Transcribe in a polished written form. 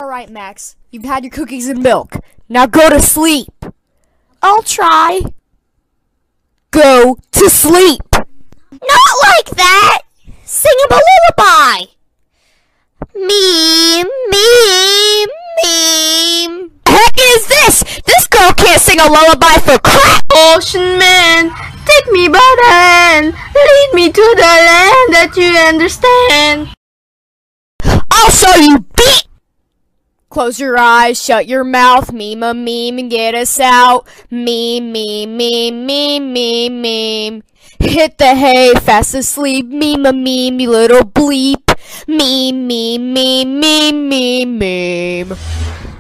Alright, Max. You've had your cookies and milk. Now go to sleep. I'll try. Go to sleep. Not like that! Sing him a lullaby! Meme. Heck is this? This girl can't sing a lullaby for crap! Ocean man, take me by the hand, lead me to the land that you understand. I'll show you, beat! Close your eyes, shut your mouth, meme a meme and get us out. Meme. Hit the hay, fast asleep, meme a meme, you little bleep. Meme.